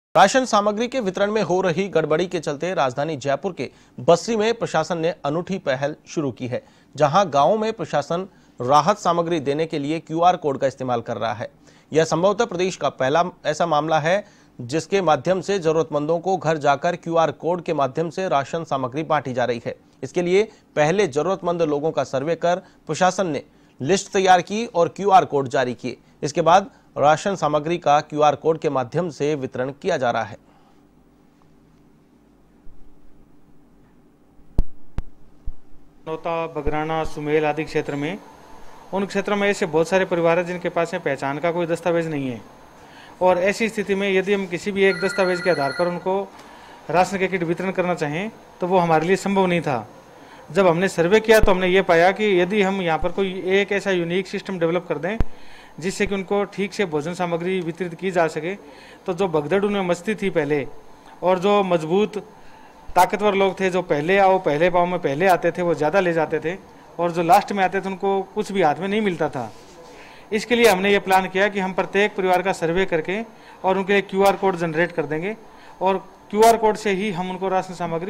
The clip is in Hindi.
राशन सामग्री के वितरण में हो रही गड़बड़ी के चलते राजधानी जयपुर के बस्सी में प्रशासन ने अनूठी पहल शुरू की है, जहां गांवों में प्रशासन राहत सामग्री देने के लिए क्यूआर कोड का इस्तेमाल कर रहा है। यह संभवतः प्रदेश का पहला ऐसा मामला है जिसके माध्यम से जरूरतमंदों को घर जाकर क्यूआर कोड के माध्यम से राशन सामग्री बांटी जा रही है। इसके लिए पहले जरूरतमंद लोगों का सर्वे कर प्रशासन ने लिस्ट तैयार की और क्यूआर कोड जारी किए। इसके बाद राशन सामग्री का क्यूआर कोड के माध्यम से वितरण किया जा रहा है। नौता, बगराना, सुमेल आदि क्षेत्र में उन क्षेत्रों में ऐसे बहुत सारे परिवार हैं जिनके पास में पहचान का कोई दस्तावेज नहीं है, और ऐसी स्थिति में यदि हम किसी भी एक दस्तावेज के आधार पर उनको राशन के किट वितरण करना चाहें तो वो हमारे लिए संभव नहीं था। जब हमने सर्वे किया तो हमने ये पाया कि यदि हम यहाँ पर कोई एक ऐसा यूनिक सिस्टम डेवलप कर दें जिससे कि उनको ठीक से भोजन सामग्री वितरित की जा सके, तो जो भगदड़ उनमें मचती थी पहले, और जो मजबूत ताकतवर लोग थे जो पहले आओ पहले पाओ में पहले आते थे वो ज़्यादा ले जाते थे, और जो लास्ट में आते थे उनको कुछ भी हाथ में नहीं मिलता था। इसके लिए हमने ये प्लान किया कि हम प्रत्येक परिवार का सर्वे करके और उनके लिए क्यूआर कोड जनरेट कर देंगे, और क्यूआर कोड से ही हम उनको राशन सामग्री